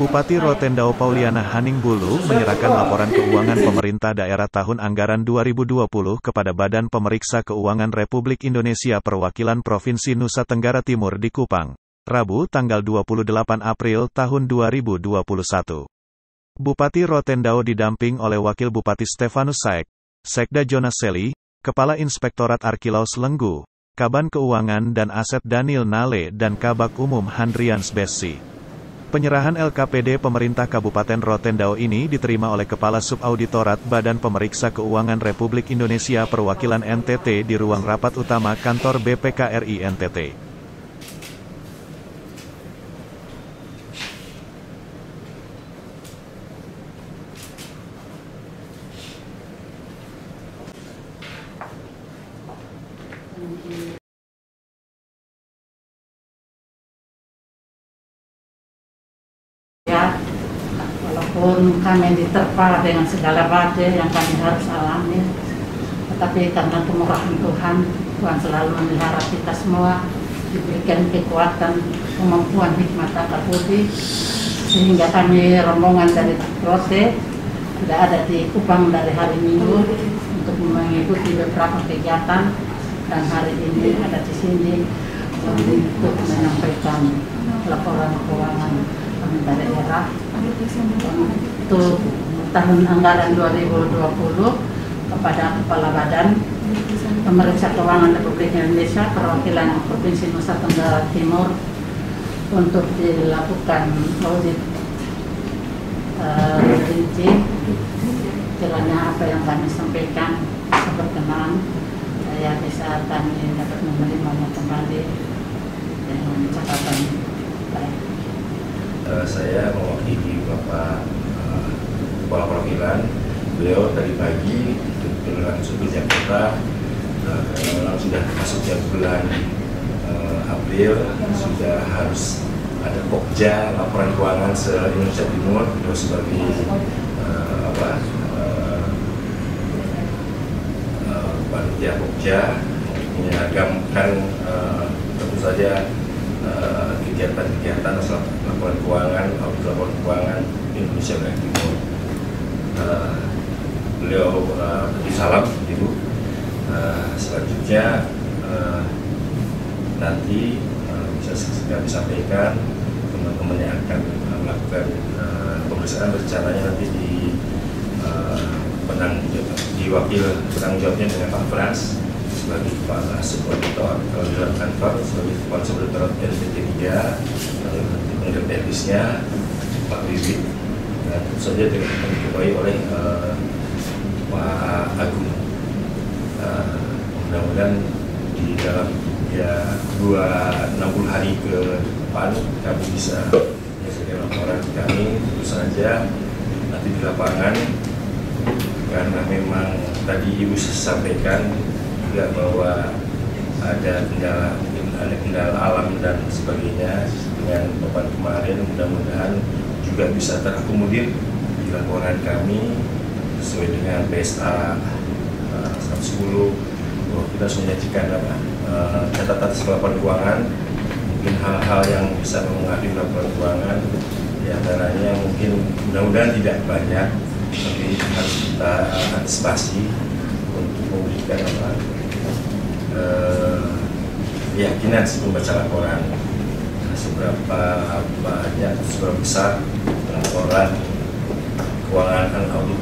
Bupati Rotendao Pauliana Haningbulu menyerahkan laporan keuangan pemerintah daerah tahun anggaran 2020 kepada Badan Pemeriksa Keuangan Republik Indonesia Perwakilan Provinsi Nusa Tenggara Timur di Kupang, Rabu tanggal 28 April tahun 2021. Bupati Rotendao didamping oleh Wakil Bupati Stefanus Saek, Sekda Jonas Seli, Kepala Inspektorat Arkilaus Lenggu, Kaban Keuangan dan Aset Daniel Nale dan Kabak Umum Handrians Bessi. Penyerahan LKPD pemerintah Kabupaten Rotendao ini diterima oleh Kepala Subauditorat Badan Pemeriksa Keuangan Republik Indonesia Perwakilan NTT di ruang rapat utama kantor BPKRI NTT. Ya, walaupun kami diterpa dengan segala badai yang kami harus alami, tetapi karena kemurahan Tuhan, Tuhan selalu memelihara kita semua, diberikan kekuatan, kemampuan, hikmat, akal budi, sehingga kami rombongan dari Rote sudah ada di Kupang dari hari Minggu untuk mengikuti beberapa kegiatan, dan hari ini ada di sini untuk menyampaikan laporan keuangan pemerintah daerah untuk tahun anggaran 2020 kepada Kepala Badan Pemeriksa Keuangan Republik Indonesia Perwakilan Provinsi Nusa Tenggara Timur untuk dilakukan audit rinci. Kiranya apa yang kami sampaikan berkenan, ya bisa kami dapat menerimanya kembali dengan catatan baik. Saya mewakili Bapak Kepala Perwakilan. Beliau tadi pagi langsung ke Jakarta, memang sudah masuknya bulan April, sudah harus ada Pokja, laporan keuangan se-Indonesia Timur, terus sebagai panitia Pokja menyeragamkan tentu saja kegiatan-kegiatan laporan keuangan, audit laporan keuangan Indonesia Bagian Timur. Beliau beri salam, Ibu. Selanjutnya nanti bisa segera disampaikan teman-teman yang akan melakukan pemeriksaan, rencananya nanti di wakil penanggung jawabnya dengan Pak Frans sebagai Kepala Subauditor, kalau di dalam kantor sebagai Kepala Subauditor NTT 3, kemudian teknisnya Pak Wiwit, dan tentu saja diketuai oleh Pak Agung. Mudah-mudahan di dalam 60 hari ke depan kami bisa menyelesaikan laporan kami. Tentu saja nanti di lapangan, karena memang tadi Ibu sampaikan juga bahwa ada kendala alam dan sebagainya dengan beban kemarin, mudah-mudahan juga bisa terakomodir di laporan kami sesuai dengan PSA 110 bahwa kita harus menyajikan catatan laporan keuangan, mungkin hal-hal yang bisa mengakhiri laporan keuangan, diantaranya mungkin mudah-mudahan tidak banyak, tapi harus kita antisipasi untuk memberikan keyakinan si pembaca laporan seberapa banyak, seberapa besar laporan keuangan audit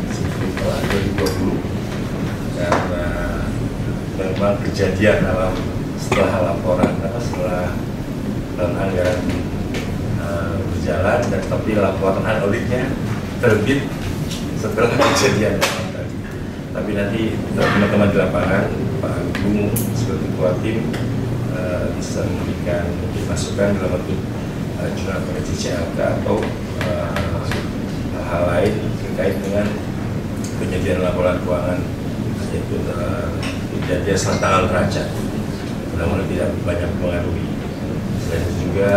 2020, karena memang kejadian setelah laporan setelah tahun anggaran berjalan, dan tapi laporan auditnya terbit setelah kejadian tadi. Tapi nanti teman-teman di lapangan, Pak Agung sebagai ketua tim bisa memberikan masukan dalam bentuk jurnal koreksi CLK atau hal lain terkait dengan penyediaan laporan keuangan, yaitu kejadian setelah tanggal neraca. Mudah-mudahan tidak banyak mengaruhi. Selain itu juga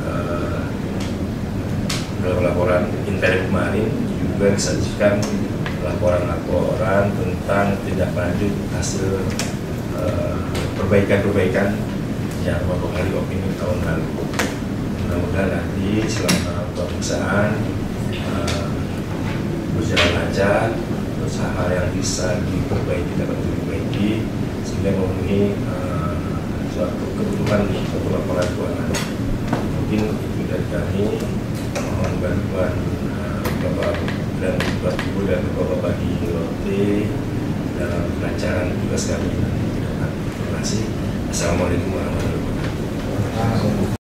dalam laporan intern kemarin juga disajikan laporan-laporan tentang tindak lanjut hasil perbaikan-perbaikan yang mempengaruhi opini tahun lalu. Mudah-mudahan nanti selama pemeriksaan berjalan lancar, terus hal yang bisa diperbaiki dapat diperbaiki sehingga memenuhi suatu kebutuhan suatu laporan keuangan. Mungkin itu dari kami, mohon bantuan Bapak dan Ibu dan Bapak di Lotte dalam pelancaran tugas kami. Terima kasih. Assalamualaikum warahmatullahi wabarakatuh.